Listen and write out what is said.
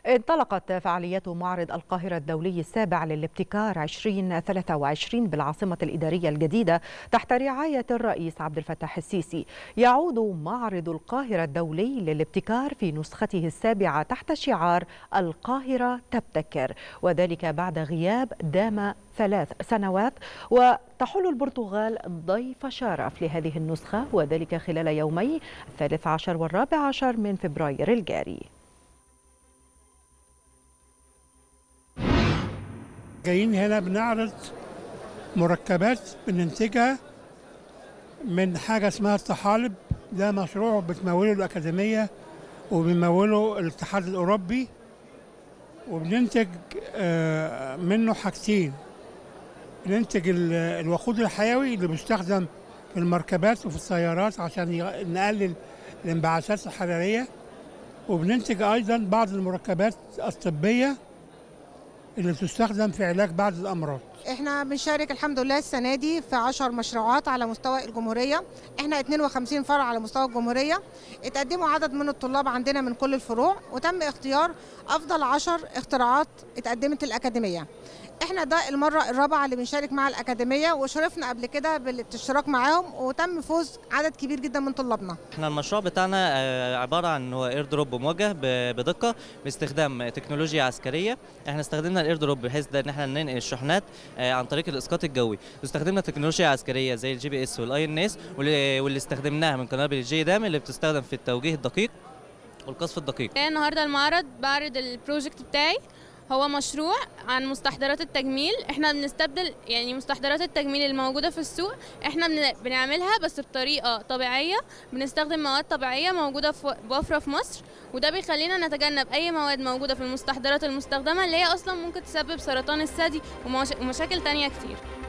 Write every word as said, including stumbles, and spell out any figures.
انطلقت فعاليات معرض القاهرة الدولي السابع للابتكار ألفين وثلاثة وعشرين بالعاصمة الإدارية الجديدة تحت رعاية الرئيس عبد الفتاح السيسي. يعود معرض القاهرة الدولي للابتكار في نسخته السابعة تحت شعار القاهرة تبتكر، وذلك بعد غياب دام ثلاث سنوات. وتحل البرتغال ضيف شرف لهذه النسخة، وذلك خلال يومي الثالث عشر والرابع عشر من فبراير الجاري. جايين هنا بنعرض مركبات بننتجها من حاجة اسمها الطحالب. ده مشروع بتموله الأكاديمية وبيموله الاتحاد الأوروبي، وبننتج منه حاجتين. بننتج الوقود الحيوي اللي بيستخدم في المركبات وفي السيارات عشان نقلل الانبعاثات الحرارية، وبننتج أيضا بعض المركبات الطبية اللي بتستخدم في علاج بعض الأمراض. احنا بنشارك الحمد لله السنة دي في عشر مشروعات على مستوى الجمهورية. احنا اثنين وخمسين فرع على مستوى الجمهورية. اتقدموا عدد من الطلاب عندنا من كل الفروع، وتم اختيار أفضل عشر اختراعات اتقدمت الأكاديمية. احنا ده المرة الرابعة اللي بنشارك مع الأكاديمية، وشرفنا قبل كده بالاشتراك معاهم، وتم فوز عدد كبير جدا من طلابنا. احنا المشروع بتاعنا عبارة عن هو اير دروب موجه بدقة باستخدام تكنولوجيا عسكرية. احنا استخدمنا الاير دروب بحيث ان احنا ننقل الشحنات عن طريق الاسقاط الجوي، واستخدمنا تكنولوجيا عسكرية زي الجي بي اس والاي ان اس، واللي استخدمناها من قنابل الجي دام اللي بتستخدم في التوجيه الدقيق والقصف الدقيق. النهارده المعرض بعرض البروجكت بتاعي، هو مشروع عن مستحضرات التجميل. احنا بنستبدل يعني مستحضرات التجميل الموجودة في السوق، احنا بنعملها بس بطريقة طبيعية، بنستخدم مواد طبيعية موجودة في بوفرة في مصر، وده بيخلينا نتجنب اي مواد موجودة في المستحضرات المستخدمة اللي هي اصلا ممكن تسبب سرطان الثدي ومشاكل تانية كتير.